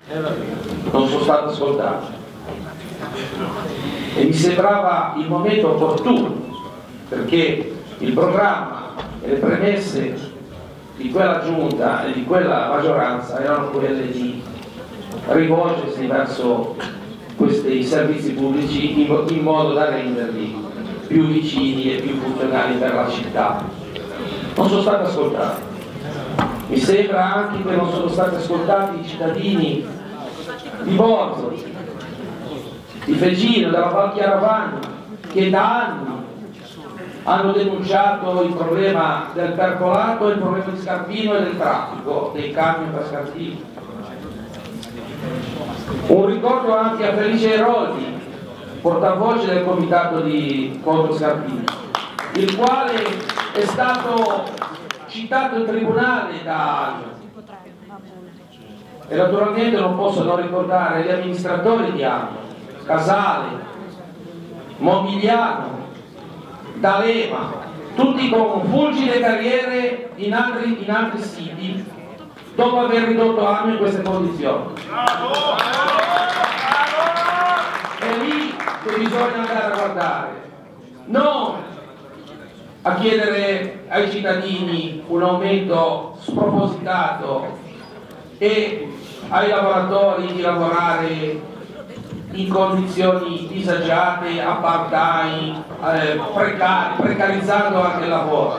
Non sono stato ascoltato e mi sembrava il momento opportuno, perché il programma e le premesse di quella giunta e di quella maggioranza erano quelle di rivolgersi verso questi servizi pubblici in modo da renderli più vicini e più funzionali per la città. Non sono stato ascoltato. Mi sembra anche che non sono stati ascoltati i cittadini di Borzoli, di Fegino, della Val Chiaravagna, che da anni hanno denunciato il problema del percolato, il problema di Scarpino e del traffico dei camion per Scarpino. Un ricordo anche a Felice Eroldi, portavoce del comitato di contro Scarpino, il quale è stato citato in tribunale da Amio. E naturalmente non posso non ricordare gli amministratori di Amio, Casale, Momigliano, D'Alema, tutti con fulgide carriere in altri siti, dopo aver ridotto Amio in queste condizioni. È lì che bisogna andare a guardare, non a chiedere ai cittadini un aumento spropositato e ai lavoratori di lavorare in condizioni disagiate, a part-time, precarizzando anche il lavoro.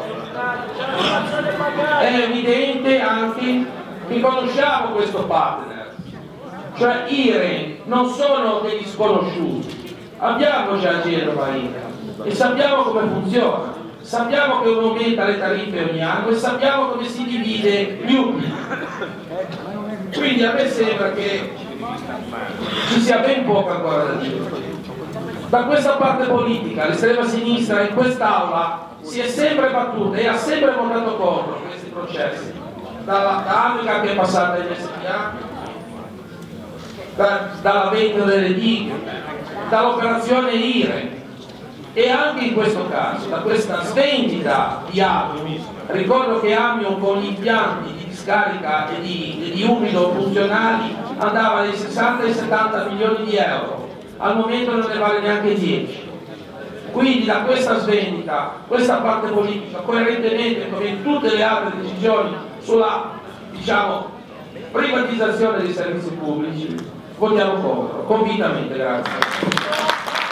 È evidente anche che conosciamo questo partner, cioè IRE non sono degli sconosciuti, abbiamo già Genova IRE e sappiamo come funziona. Sappiamo che uno aumenta le tariffe ogni anno e sappiamo come si divide gli utili. Quindi a me sembra che ci sia ben poco ancora da dire. Da questa parte politica, l'estrema sinistra in quest'Aula si è sempre battuta e ha sempre votato contro questi processi. Da Amica che è passata in SPA, dalla vendita delle dighe, dall'operazione IRE. E anche in questo caso, da questa svendita di Amio, ricordo che Amio con gli impianti di discarica e di umido funzionali andava dai 60 ai 70 milioni di euro, al momento non ne vale neanche 10. Quindi da questa svendita, questa parte politica, coerentemente come in tutte le altre decisioni sulla, diciamo, privatizzazione dei servizi pubblici, votiamo contro, convintamente, grazie.